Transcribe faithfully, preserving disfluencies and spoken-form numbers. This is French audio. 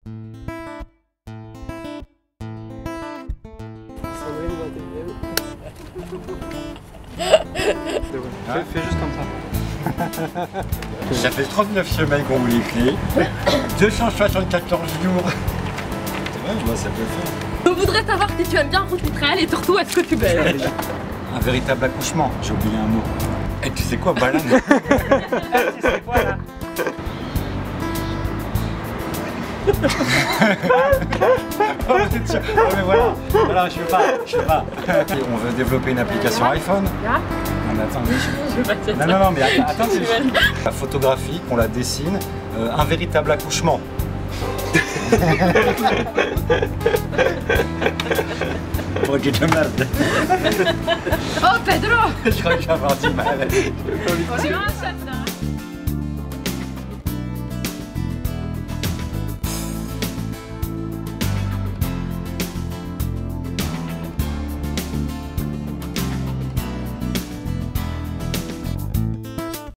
Fais, fais juste comme ça. Ça fait trente-neuf semaines qu'on vous l'écrit, deux cent soixante-quatorze jours. Ouais, bah, ça peut le faire. Je voudrais savoir si tu aimes bien Route Israël et surtout est-ce que tu baises. Un véritable accouchement, j'ai oublié un mot. Et tu sais quoi, Balan? Tu sais quoi là? Oh mais voilà, voilà, je sais pas, je sais pas. On veut développer une application iPhone. Là Non mais attends, mais Je vais passer non, ça. non, non, mais attends, attends c'est... La photographie, qu'on la dessine, euh, un véritable accouchement. Bon, j'ai de merde. Oh Pedro! Je crois que je vais avoir du mal. Tu as un chat là.